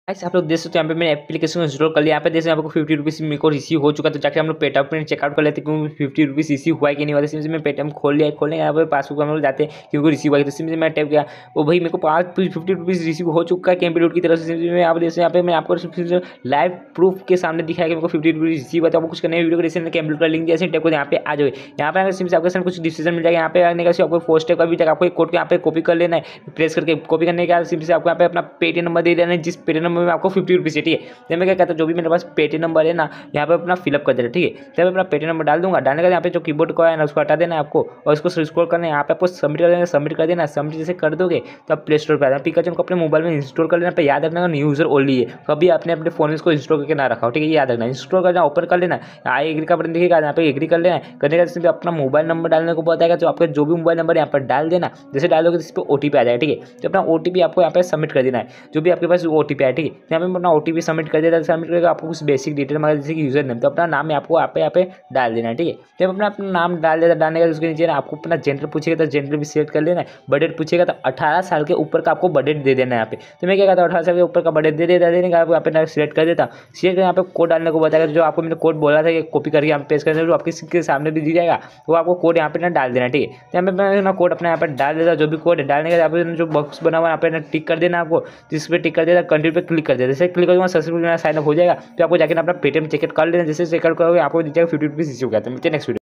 Guys आप लोग देख सकते हो यहाँ पे मैंने एप्लीकेशन को इंस्टॉल कर लिया। यहाँ पे जैसे आपको 50 रुपीज़ मेरे को रिसीव हो चुका, तो जाके हम लोग पेटीएम में चेकआउट कर लेते हैं क्योंकि 50 रुपीज़ रिसीव हुआ है कि नहीं हुआ। जैसे मैं पेटीएम खोल लिया, खोलने यहाँ पे पासबुक हम लोग जाते हैं क्योंकि रिसीव हुआ है, तो सिम से मैं टैप किया वो भाई मेरे को 50 रुपीज़ रिसीव हो चुका है कैंपिलोड की तरफ से। में आप जैसे यहाँ पे मैं आपको लाइव प्रूफ के सामने दिखाया कि मेरे को 50 रुपीज़ रिसीव हुआ। तो आपको कुछ करना है, वीडियो को डिस्क्रिप्शन में कैंपिलोड का लिंक जैसे टैप को यहाँ पे आ जाए। यहाँ पे अगर सिम से आपके साथ कुछ डिसीजन मिल जाएगा, यहाँ पे आने का आपको पोस्ट है कभी तक आपको एक कोड को यहाँ पे कॉपी कर लेना है। प्रेस करके कॉपी करने के बाद सिम से आपको यहाँ पे अपना पेटीएम नंबर दे देना है, जिस पेटीएम नंबर में आपको 50 रुपीज़ है। ठीक है, जब मैं क्या कहता हूँ जो भी मेरे पास पेटीएम नंबर है ना, यहाँ पे अपना फिलअप कर देना। ठीक है, जब मैं अपना पेटीएम नंबर डाल दूंगा, डालने का यहाँ पे जो कीबोर्ड का है ना उसको हटा देना है आपको, और उसको स्क्रॉल करना है। यहाँ पे आपको सबमिट कर देना, सबमिट कर देना। सबमिट जैसे कर दोगे तो आप प्ले स्टोर पर आ जाना। पिकाचू को अपने मोबाइल में इंस्टॉल कर लेना। याद रखना न्यू यूजर ओनली है, कभी आपने अपने फोन में इसको इंस्टॉल करके ना रखा हो। ठीक है, याद रखना। इंस्टॉल करना, ओपन कर लेना, आई एग्री का बटन दिखेगा, यहाँ पे एग्री कर लेना। करने का जैसे अपना मोबाइल नंबर डालने को बताएगा, तो आपका जो भी मोबाइल नंबर यहाँ पर डाल देना। जैसे डालोगे इस पर ओटीपी आ जाएगा। ठीक है, तो अपना ओटीपी आपको यहाँ पे सबमिट कर देना है, जो भी आपके पास ओटीपी आए। ठीक है, यहाँ पे अपना ओटीपी सबमिट कर देना। सबमिट करके आपको कुछ बेसिक डिटेल मांगा, जैसे कि यूजर नेम, तो अपना नाम आपको यहाँ पे डाल देना है। ठीक है, जब अपना नाम डाल देता, डालने का उसके नीचे ना आपको अपना जेंडर पूछेगा तो जेंडर भी सिलेक्ट कर लेना है। बजट पूछेगा तो 18 साल के ऊपर का आपको बजट दे देना है यहाँ पे। तो मैं क्या कहता हूँ 18 साल के ऊपर का बजट दे देता, देने का यहाँ पे सिलेक्ट कर देता। सिलेक्ट कर यहाँ पे कोड डालने को बताएगा, जो आपको मैंने कोड बोला था कि कॉपी करके यहाँ पे पेस्ट करना, जो आपके सामने भी दी जाएगा, वो आपको कोड यहाँ पे ना डाल देना। ठीक है, तो यहाँ पे मैं ना कोड अपना यहाँ पे डाल देता, जो भी कोड है डालने का यहाँ पे जो बॉक्स बना हुआ यहाँ पे ना टिक कर देना आपको, जिस पे टिक कर देना कंटिन्यू पे क्लिक कर देना। जैसे क्लिक करूँगा सक्सेसफुल साइन अप हो जाएगा। तो आपको जाकर अपना पेटीएम चेकआउट कर लेना। जैसे चेकआउट करोगे आपको दी जाएगा 50 रुपीज़ इश्यू हो गया। तो मिलते हैं नेक्स्ट वीडियो।